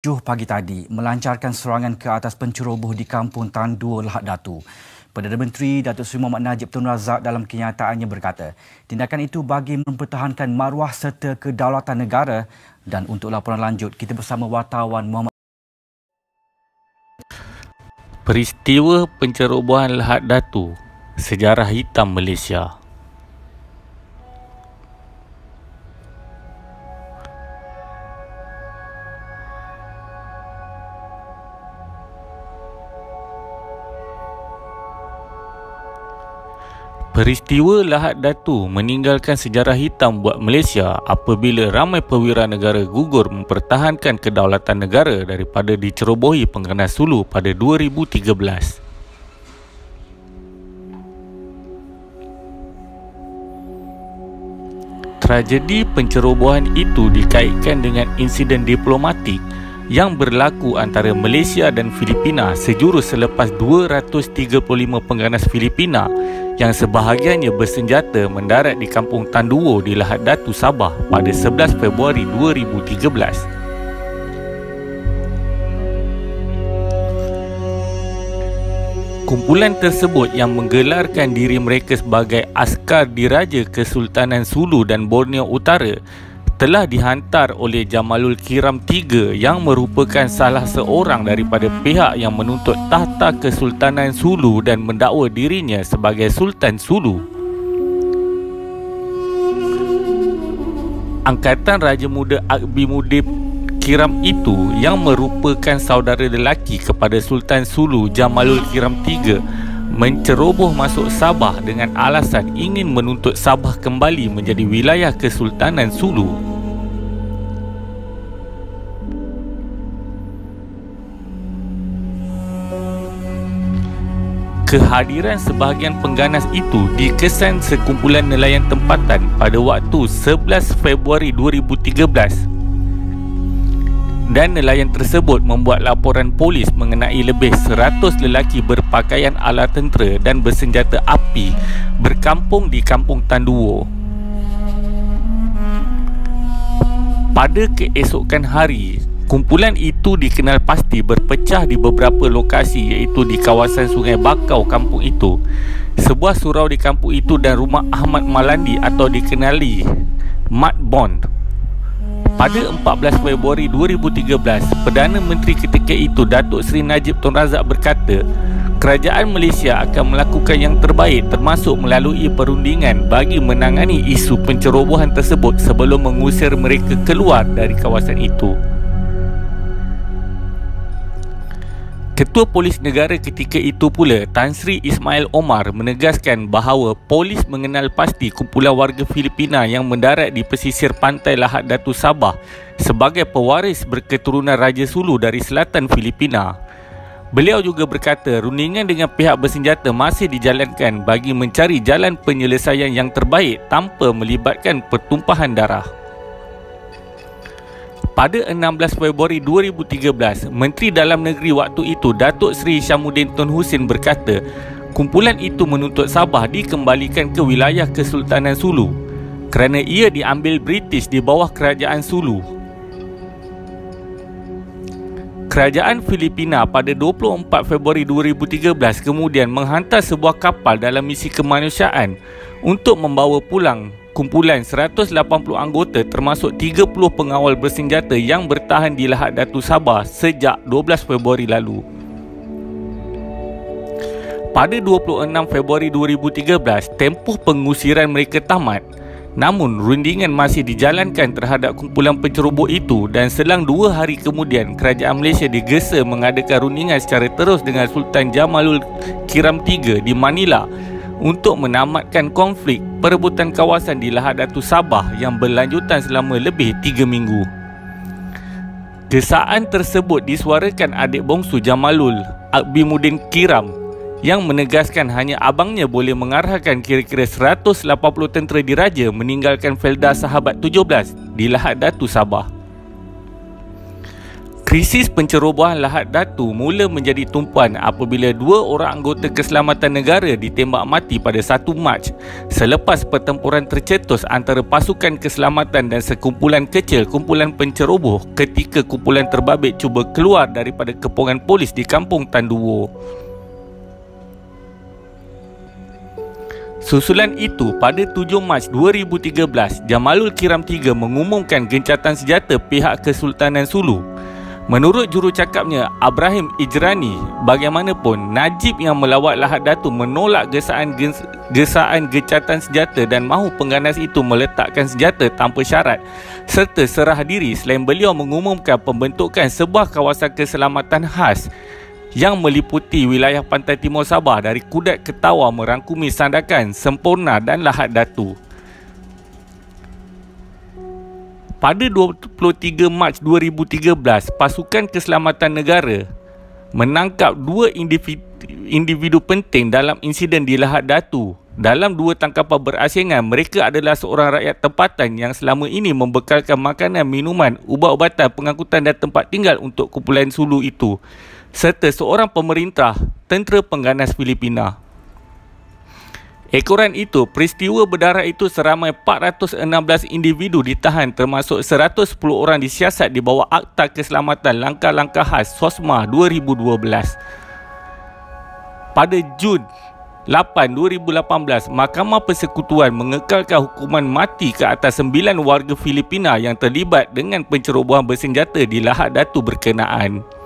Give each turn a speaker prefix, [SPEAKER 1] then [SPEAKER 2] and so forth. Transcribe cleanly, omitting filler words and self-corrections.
[SPEAKER 1] pagi tadi melancarkan serangan ke atas penceroboh di Kampung Tan Duo, Lahad Datu. Perdana Menteri Datuk Seri Mohamad Najib Tun Razak dalam kenyataannya berkata, tindakan itu bagi mempertahankan maruah serta kedaulatan negara. Dan untuk laporan lanjut, kita bersama wartawan Muhammad.
[SPEAKER 2] Peristiwa pencerobohan Lahad Datu, sejarah hitam Malaysia. Peristiwa Lahad Datu meninggalkan sejarah hitam buat Malaysia apabila ramai perwira negara gugur mempertahankan kedaulatan negara daripada dicerobohi pengganas Sulu pada 2013. Tragedi pencerobohan itu dikaitkan dengan insiden diplomatik yang berlaku antara Malaysia dan Filipina sejurus selepas 235 pengganas Filipina yang sebahagiannya bersenjata mendarat di Kampung Tan Duo di Lahad Datu, Sabah pada 11 Februari 2013. Kumpulan tersebut yang menggelarkan diri mereka sebagai askar diraja Kesultanan Sulu dan Borneo Utara telah dihantar oleh Jamalul Kiram III yang merupakan salah seorang daripada pihak yang menuntut tahta Kesultanan Sulu dan mendakwa dirinya sebagai Sultan Sulu. Angkatan Raja Muda Akbimuddin Kiram itu yang merupakan saudara lelaki kepada Sultan Sulu Jamalul Kiram III menceroboh masuk Sabah dengan alasan ingin menuntut Sabah kembali menjadi wilayah Kesultanan Sulu. Kehadiran sebahagian pengganas itu dikesan sekumpulan nelayan tempatan pada waktu 11 Februari 2013. Dan nelayan tersebut membuat laporan polis mengenai lebih 100 lelaki berpakaian ala tentera dan bersenjata api berkampung di Kampung Tan Duo. Pada keesokan hari, kumpulan itu dikenal pasti berpecah di beberapa lokasi iaitu di kawasan Sungai Bakau kampung itu, sebuah surau di kampung itu dan rumah Ahmad Malandi atau dikenali Mat Bond. Pada 14 Februari 2013, Perdana Menteri ketika itu Datuk Seri Najib Tun Razak berkata, kerajaan Malaysia akan melakukan yang terbaik termasuk melalui perundingan bagi menangani isu pencerobohan tersebut sebelum mengusir mereka keluar dari kawasan itu. Ketua Polis Negara ketika itu pula, Tan Sri Ismail Omar menegaskan bahawa polis mengenal pasti kumpulan warga Filipina yang mendarat di pesisir pantai Lahad Datu, Sabah sebagai pewaris berketurunan Raja Sulu dari selatan Filipina. Beliau juga berkata rundingan dengan pihak bersenjata masih dijalankan bagi mencari jalan penyelesaian yang terbaik tanpa melibatkan pertumpahan darah. Pada 16 Februari 2013, Menteri Dalam Negeri waktu itu Datuk Seri Syamuddin Tun Hussein berkata, kumpulan itu menuntut Sabah dikembalikan ke wilayah Kesultanan Sulu kerana ia diambil British di bawah Kerajaan Sulu. Kerajaan Filipina pada 24 Februari 2013 kemudian menghantar sebuah kapal dalam misi kemanusiaan untuk membawa pulang kumpulan 180 anggota termasuk 30 pengawal bersenjata yang bertahan di Lahad Datu, Sabah sejak 12 Februari lalu. Pada 26 Februari 2013, tempoh pengusiran mereka tamat. Namun, rundingan masih dijalankan terhadap kumpulan penceroboh itu dan selang 2 hari kemudian, kerajaan Malaysia digesa mengadakan rundingan secara terus dengan Sultan Jamalul Kiram III di Manila untuk menamatkan konflik perebutan kawasan di Lahad Datu, Sabah yang berlanjutan selama lebih 3 minggu. Desaan tersebut disuarakan adik bongsu Jamalul, Akbimuddin Kiram, yang menegaskan hanya abangnya boleh mengarahkan kira-kira 180 tentera diraja meninggalkan Felda Sahabat 17 di Lahad Datu, Sabah. Krisis pencerobohan Lahad Datu mula menjadi tumpuan apabila 2 orang anggota keselamatan negara ditembak mati pada 1 Mac selepas pertempuran tercetus antara pasukan keselamatan dan sekumpulan kecil kumpulan penceroboh ketika kumpulan terbabit cuba keluar daripada kepungan polis di kampung Tan Duo. Susulan itu, pada 7 Mac 2013, Jamalul Kiram III mengumumkan gencatan senjata pihak Kesultanan Sulu. Menurut jurucakapnya Abrahim Ijrani, bagaimanapun Najib yang melawat Lahad Datu menolak gesaan gencatan senjata dan mahu pengganas itu meletakkan senjata tanpa syarat serta serah diri selain beliau mengumumkan pembentukan sebuah kawasan keselamatan khas yang meliputi wilayah pantai timur Sabah dari Kudat ke Tawau merangkumi Sandakan, Semporna dan Lahad Datu. Pada 23 Mac 2013, pasukan keselamatan negara menangkap 2 individu penting dalam insiden di Lahad Datu. Dalam 2 tangkapan berasingan, mereka adalah seorang rakyat tempatan yang selama ini membekalkan makanan, minuman, ubat-ubatan, pengangkutan dan tempat tinggal untuk kumpulan Sulu itu, serta seorang pemerintah tentera pengganas Filipina. Ekoran itu, peristiwa berdarah itu seramai 416 individu ditahan termasuk 110 orang disiasat di bawah Akta Keselamatan Langkah-Langkah Khas SOSMA 2012. Pada Jun 8, 2018, Mahkamah Persekutuan mengekalkan hukuman mati ke atas 9 warga Filipina yang terlibat dengan pencerobohan bersenjata di Lahad Datu berkenaan.